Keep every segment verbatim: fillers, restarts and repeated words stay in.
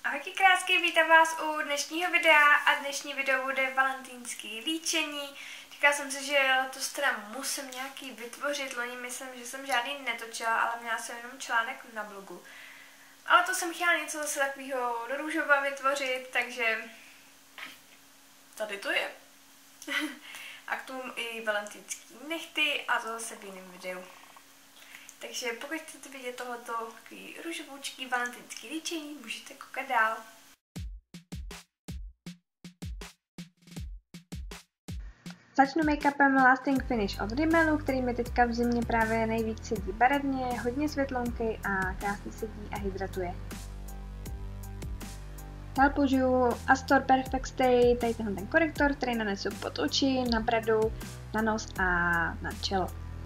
Ahojky krásky, vítám vás u dnešního videa a dnešní video bude valentýnský líčení. Říkala jsem si, že letos teda musím nějaký vytvořit, loni myslím, že jsem žádný netočila, ale měla jsem jenom článek na blogu. Ale to jsem chtěla něco zase takového do růžova vytvořit, takže tady to je. A k tomu i valentýnský nechty a to zase v jiném videu. Takže pokud chcete vidět tohoto takový růžovoučký valentýnský líčení, můžete koukat dál. Začnu make-upem Lasting Finish od Rimmelu, který mi teďka v zimě právě nejvíc sedí barevně, hodně světlonky a krásně sedí a hydratuje. Dál použiju Astor Perfect Stay, tady tenhle ten korektor, který nanesu pod oči, na bradu, na nos a na čelo.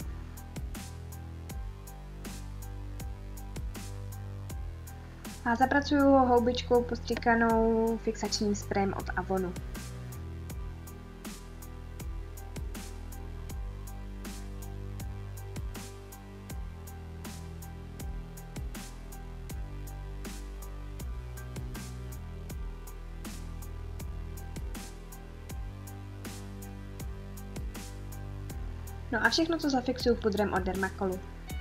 A zapracuju ho houbičkou postříkanou fixačním sprejem od Avonu. No a všechno to zafixuju pudrem od Dermacolu.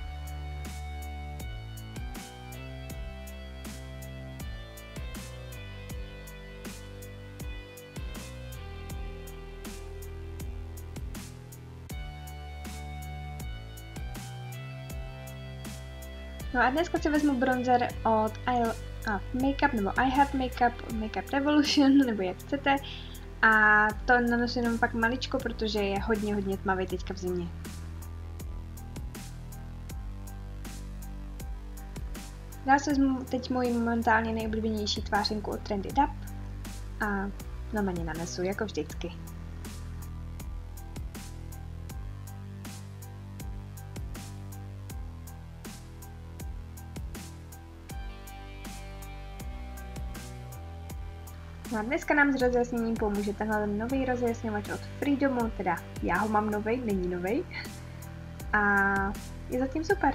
No a dneska si vezmu bronzer od I Have Makeup nebo I Have Makeup, Makeup Revolution, nebo jak chcete. A to nanesu jenom pak maličko, protože je hodně, hodně tmavý teďka v zimě. Dál si vezmu teď můj momentálně nejoblíbenější tvářenku od Trendy Dab a normálně nanesu, jako vždycky. No a dneska nám s rozjasněním pomůže tenhle nový rozjasňovač od Freedomu, teda já ho mám novej, není novej. A je zatím super.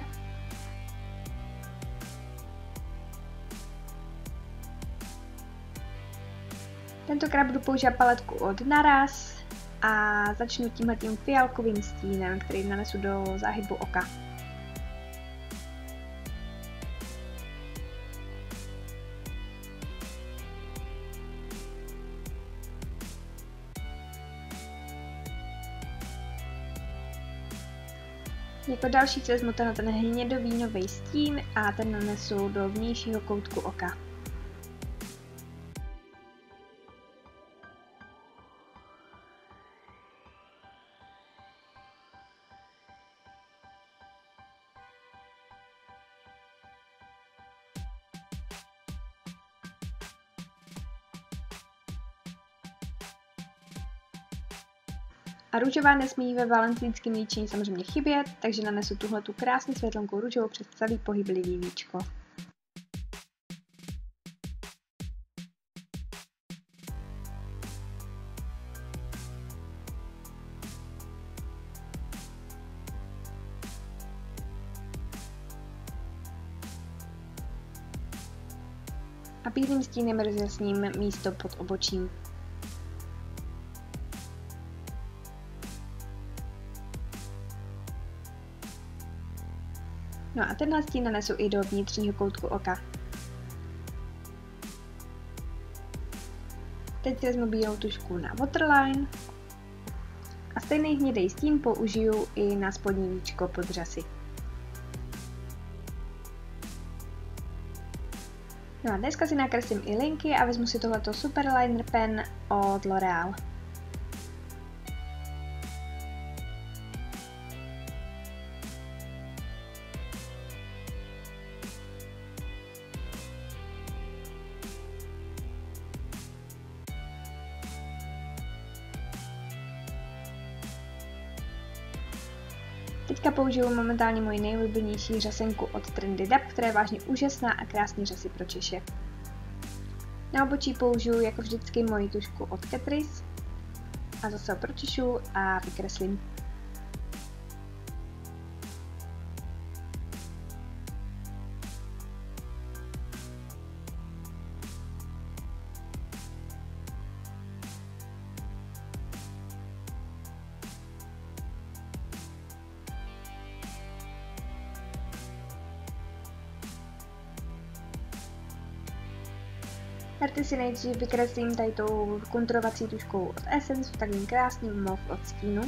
Tentokrát budu používat paletku od Naraz a začnu tímhletím fialkovým stínem, který nanesu do záhybu oka. Jako další si vezmu tenhle ten hnědovínový stín a ten nanesu do vnějšího koutku oka. A růžová nesmí ve valentýnském líčení samozřejmě chybět, takže nanesu tuhletu krásnou světlonkou růžovou přes celý pohyblivý víčko. A bílým stínem rozjasním místo pod obočím. No a tenhle stín nanesu i do vnitřního koutku oka. Teď si vezmu bílou tužku na waterline a stejný hnědý stín použiju i na spodní víčko pod řasy. No a dneska si nakreslím i linky a vezmu si tohleto Super Liner Pen od L'Oreal. Teďka použiju momentálně moji nejoblíbenější řasenku od Trendy Dab, která je vážně úžasná a krásný řasy pro Češe. Na obočí použiju jako vždycky moji tužku od Catrice a zase ho pročišu a vykreslím. Rty si nejdřív vykreslím tady tou konturovací tuškou od Essence, takovým krásným mauve odstínu.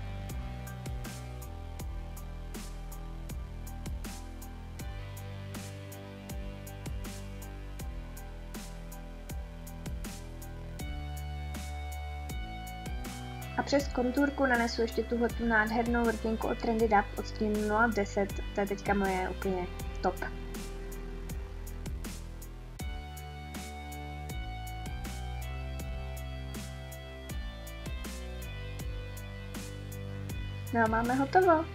A přes kontůrku nanesu ještě tuhle tu nádhernou vrtinku od Trendy Dab od stínu nula deset, to je teďka moje úplně top. No a máme hotovo.